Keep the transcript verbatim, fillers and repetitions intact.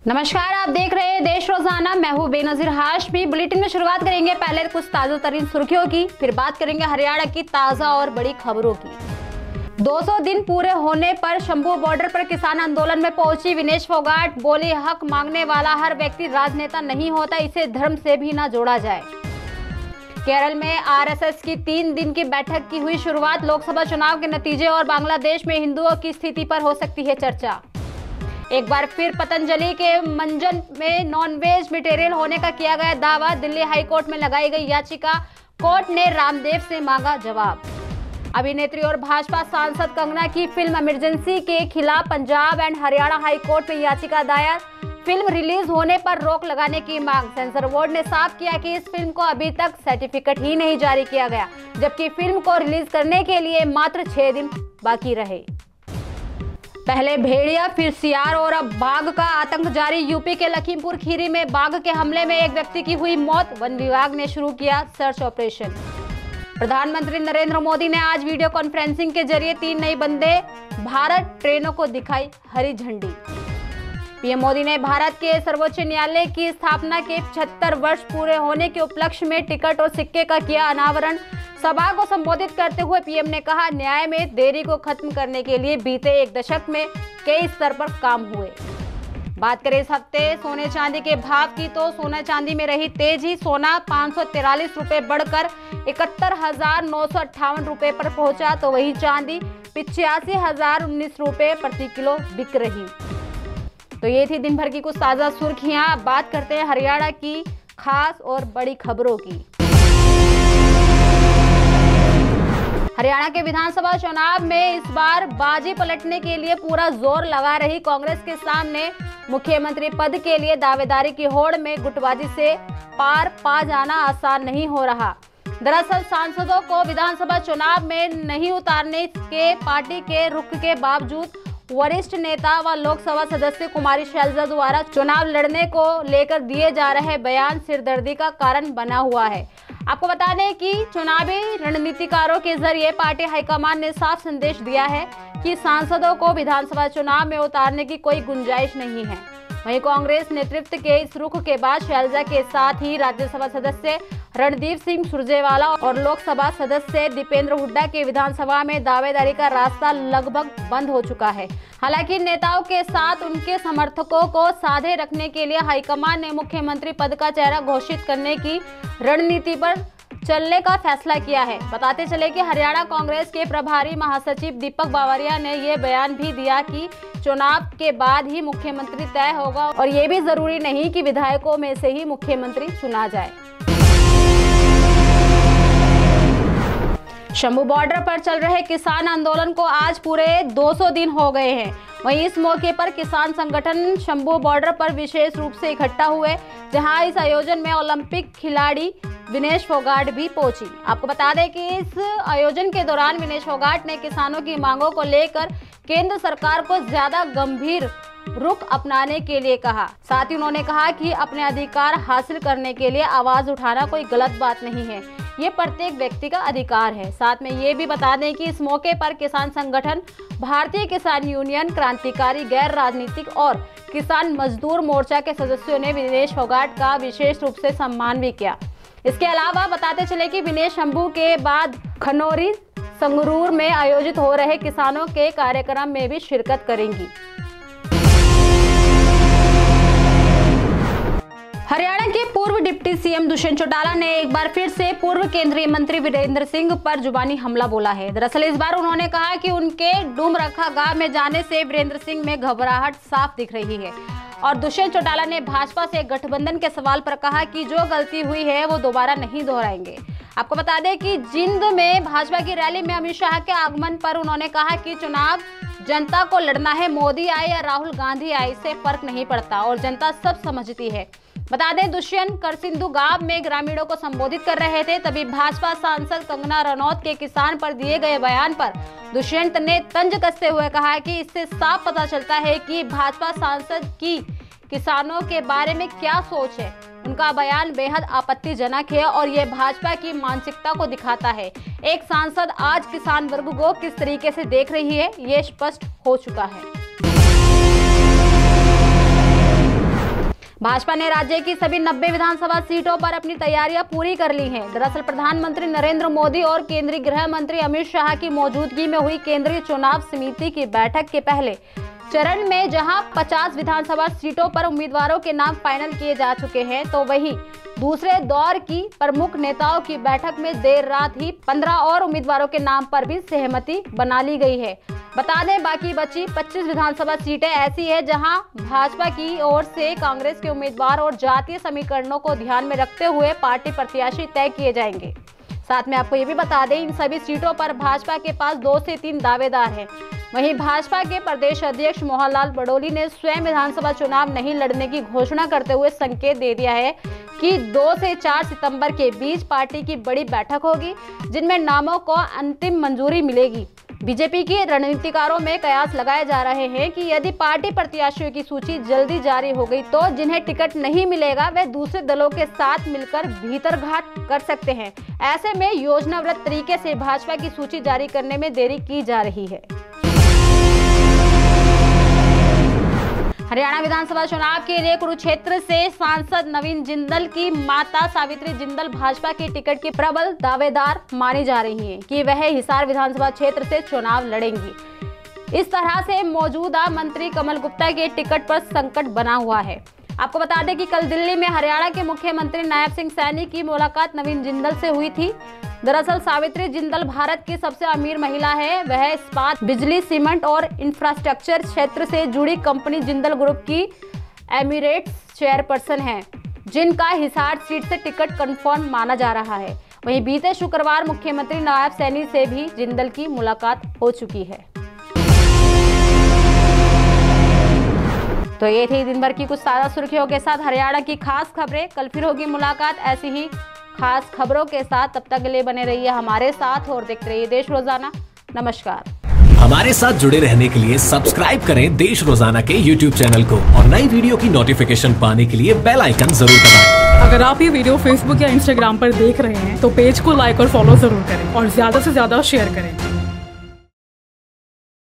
नमस्कार, आप देख रहे हैं देश रोजाना। मैं हूं बेनजीर हाशमी। बुलेटिन में शुरुआत करेंगे पहले कुछ ताजा तरीन सुर्खियों की, फिर बात करेंगे हरियाणा की ताजा और बड़ी खबरों की। दो सौ दिन पूरे होने पर शंभू बॉर्डर पर किसान आंदोलन में पहुंची विनेश फोगाट। बोली, हक मांगने वाला हर व्यक्ति राजनेता नहीं होता, इसे धर्म से भी न जोड़ा जाए। केरल में आरएसएस की तीन दिन की बैठक की हुई शुरुआत। लोकसभा चुनाव के नतीजे और बांग्लादेश में हिंदुओं की स्थिति पर हो सकती है चर्चा। एक बार फिर पतंजलि के मंजन में नॉनवेज मटेरियल होने का किया गया दावा। दिल्ली हाईकोर्ट में लगाई गई याचिका, कोर्ट ने रामदेव से मांगा जवाब। अभिनेत्री और भाजपा सांसद कंगना की फिल्म इमरजेंसी के खिलाफ पंजाब एंड हरियाणा हाईकोर्ट में याचिका दायर। फिल्म रिलीज होने पर रोक लगाने की मांग। सेंसर बोर्ड ने साफ किया कि इस फिल्म को अभी तक सर्टिफिकेट ही नहीं जारी किया गया, जबकि फिल्म को रिलीज करने के लिए मात्र छह दिन बाकी रहे। पहले भेड़िया, फिर सियार और अब बाघ का आतंक जारी। यूपी के लखीमपुर खीरी में बाघ के हमले में एक व्यक्ति की हुई मौत। वन विभाग ने शुरू किया सर्च ऑपरेशन। प्रधानमंत्री नरेंद्र मोदी ने आज वीडियो कॉन्फ्रेंसिंग के जरिए तीन नई वंदे भारत ट्रेनों को दिखाई हरी झंडी। पीएम मोदी ने भारत के सर्वोच्च न्यायालय की स्थापना के पचहत्तर वर्ष पूरे होने के उपलक्ष्य में टिकट और सिक्के का किया अनावरण। सभा को संबोधित करते हुए पीएम ने कहा, न्याय में देरी को खत्म करने के लिए बीते एक दशक में कई स्तर पर काम हुए। बात करें इस हफ्ते सोने चांदी के भाव की, तो सोना चांदी में रही तेजी। सोना पाँच सौ तिरालीस रुपए बढ़कर इकहत्तर हजार नौ सौ अट्ठावन रुपए पर पहुंचा, तो वहीं चांदी पिचासी हजार उन्नीस रुपए प्रति किलो बिक रही। तो ये थी दिन भर की कुछ ताजा सुर्खियां। अब बात करते हैं हरियाणा की खास और बड़ी खबरों की। हरियाणा के विधानसभा चुनाव में इस बार बाजी पलटने के लिए पूरा जोर लगा रही कांग्रेस के सामने मुख्यमंत्री पद के लिए दावेदारी की होड़ में गुटबाजी से पार पा जाना आसान नहीं हो रहा। दरअसल सांसदों को विधानसभा चुनाव में नहीं उतारने के पार्टी के रुख के बावजूद वरिष्ठ नेता व लोकसभा सदस्य कुमारी शैलजा द्वारा चुनाव लड़ने को लेकर दिए जा रहे बयान सिरदर्दी का कारण बना हुआ है। आपको बता दें कि चुनावी रणनीतिकारों के जरिए पार्टी हाईकमान ने साफ संदेश दिया है कि सांसदों को विधानसभा चुनाव में उतारने की कोई गुंजाइश नहीं है। वहीं कांग्रेस नेतृत्व के इस रुख के बाद शैलजा के साथ ही राज्यसभा सदस्य रणदीप सिंह सुरजेवाला और लोकसभा सदस्य दीपेंद्र हुड्डा के विधानसभा में दावेदारी का रास्ता लगभग बंद हो चुका है। हालांकि नेताओं के साथ उनके समर्थकों को साधे रखने के लिए हाईकमान ने मुख्यमंत्री पद का चेहरा घोषित करने की रणनीति पर चलने का फैसला किया है। बताते चले कि हरियाणा कांग्रेस के प्रभारी महासचिव दीपक बावरिया ने यह बयान भी दिया कि चुनाव के बाद ही मुख्यमंत्री तय होगा और ये भी जरूरी नहीं कि विधायकों में से ही मुख्यमंत्री चुना जाए। शंभू बॉर्डर पर चल रहे किसान आंदोलन को आज पूरे दो सौ दिन हो गए हैं। वहीं इस मौके पर किसान संगठन शंभू बॉर्डर पर विशेष रूप से इकट्ठा हुए, जहां इस आयोजन में ओलंपिक खिलाड़ी विनेश फोगाट भी पहुंची। आपको बता दें कि इस आयोजन के दौरान विनेश फोगाट ने किसानों की मांगों को लेकर केंद्र सरकार को ज्यादा गंभीर रुख अपनाने के लिए कहा। साथ ही उन्होंने कहा कि अपने अधिकार हासिल करने के लिए आवाज उठाना कोई गलत बात नहीं है, ये प्रत्येक व्यक्ति का अधिकार है। साथ में ये भी बता दें कि इस मौके पर किसान संगठन भारतीय किसान यूनियन, क्रांतिकारी गैर राजनीतिक और किसान मजदूर मोर्चा के सदस्यों ने विनेश फोगाट का विशेष रूप से सम्मान भी किया। इसके अलावा बताते चले कि विनेश शंभू के बाद खनौरी, संगरूर में आयोजित हो रहे किसानों के कार्यक्रम में भी शिरकत करेंगी। हरियाणा के पूर्व डिप्टी सीएम दुष्यंत चौटाला ने एक बार फिर से पूर्व केंद्रीय मंत्री वीरेंद्र सिंह पर जुबानी हमला बोला है। दरअसल इस बार उन्होंने कहा कि उनके डूमरखा गांव में जाने से वीरेंद्र सिंह में घबराहट साफ दिख रही है। और दुष्यंत चौटाला ने भाजपा से गठबंधन के सवाल पर कहा कि जो गलती हुई है वो दोबारा नहीं दोहराएंगे। आपको बता दें कि जिंद में भाजपा की रैली में अमित शाह के आगमन पर उन्होंने कहा कि चुनाव जनता को लड़ना है, मोदी आए या राहुल गांधी आए इससे फर्क नहीं पड़ता और जनता सब समझती है। बता दें दुष्यंत करसिंधु गांव में ग्रामीणों को संबोधित कर रहे थे, तभी भाजपा सांसद कंगना रनौत के किसान पर दिए गए बयान पर दुष्यंत ने तंज कसते हुए कहा कि इससे साफ पता चलता है कि भाजपा सांसद की किसानों के बारे में क्या सोच है। उनका बयान बेहद आपत्तिजनक है और ये भाजपा की मानसिकता को दिखाता है। एक सांसद आज किसान वर्ग को किस तरीके से देख रही है, ये स्पष्ट हो चुका है। भाजपा ने राज्य की सभी नब्बे विधानसभा सीटों पर अपनी तैयारियां पूरी कर ली हैं। दरअसल प्रधानमंत्री नरेंद्र मोदी और केंद्रीय गृह मंत्री अमित शाह की मौजूदगी में हुई केंद्रीय चुनाव समिति की बैठक के पहले चरण में जहां पचास विधानसभा सीटों पर उम्मीदवारों के नाम फाइनल किए जा चुके हैं, तो वहीं दूसरे दौर की प्रमुख नेताओं की बैठक में देर रात ही पंद्रह और उम्मीदवारों के नाम पर भी सहमति बना ली गई है। बता दें, बाकी बची पच्चीस विधानसभा सीटें ऐसी है जहां भाजपा की ओर से कांग्रेस के उम्मीदवार और जातीय समीकरणों को ध्यान में रखते हुए पार्टी प्रत्याशी तय किए जाएंगे। साथ में आपको ये भी बता दें, इन सभी सीटों पर भाजपा के पास दो से तीन दावेदार हैं। वहीं भाजपा के प्रदेश अध्यक्ष मोहन लाल बड़ोली ने स्वयं विधानसभा चुनाव नहीं लड़ने की घोषणा करते हुए संकेत दे दिया है कि दो से चार सितंबर के बीच पार्टी की बड़ी बैठक होगी, जिनमें नामों को अंतिम मंजूरी मिलेगी। बीजेपी के रणनीतिकारों में कयास लगाए जा रहे हैं कि यदि पार्टी प्रत्याशियों की सूची जल्दी जारी हो गई तो जिन्हें टिकट नहीं मिलेगा वे दूसरे दलों के साथ मिलकर भीतरघात कर सकते हैं। ऐसे में योजनाबद्ध तरीके से भाजपा की सूची जारी करने में देरी की जा रही है। हरियाणा विधानसभा चुनाव के लिए कुरुक्षेत्र से सांसद नवीन जिंदल की माता सावित्री जिंदल भाजपा की टिकट की प्रबल दावेदार मानी जा रही हैं कि वह हिसार विधानसभा क्षेत्र से चुनाव लड़ेंगी। इस तरह से मौजूदा मंत्री कमल गुप्ता के टिकट पर संकट बना हुआ है। आपको बता दें कि कल दिल्ली में हरियाणा के मुख्यमंत्री नायब सिंह सैनी की मुलाकात नवीन जिंदल से हुई थी। दरअसल सावित्री जिंदल भारत की सबसे अमीर महिला है। वह इस्पात, बिजली, सीमेंट और इंफ्रास्ट्रक्चर क्षेत्र से जुड़ी कंपनी जिंदल ग्रुप की एमिरेट्स चेयरपर्सन है, जिनका हिसार सीट से टिकट कंफर्म माना जा रहा है। वहीं बीते शुक्रवार मुख्यमंत्री नायब सैनी से भी जिंदल की मुलाकात हो चुकी है। तो ये थी दिन भर की कुछ ताजा सुर्खियों के साथ हरियाणा की खास खबरें। कल फिर होगी मुलाकात ऐसी ही खास खबरों के साथ। तब तक के लिए बने रहिए हमारे साथ और देखते रहिए देश रोजाना। नमस्कार। हमारे साथ जुड़े रहने के लिए सब्सक्राइब करें देश रोजाना के यूट्यूब चैनल को और नई वीडियो की नोटिफिकेशन पाने के लिए बेल आइकन जरूर दबाएं। अगर आप ये वीडियो फेसबुक या इंस्टाग्राम पर देख रहे हैं तो पेज को लाइक और फॉलो जरूर करें और ज्यादा से ज्यादा शेयर करें।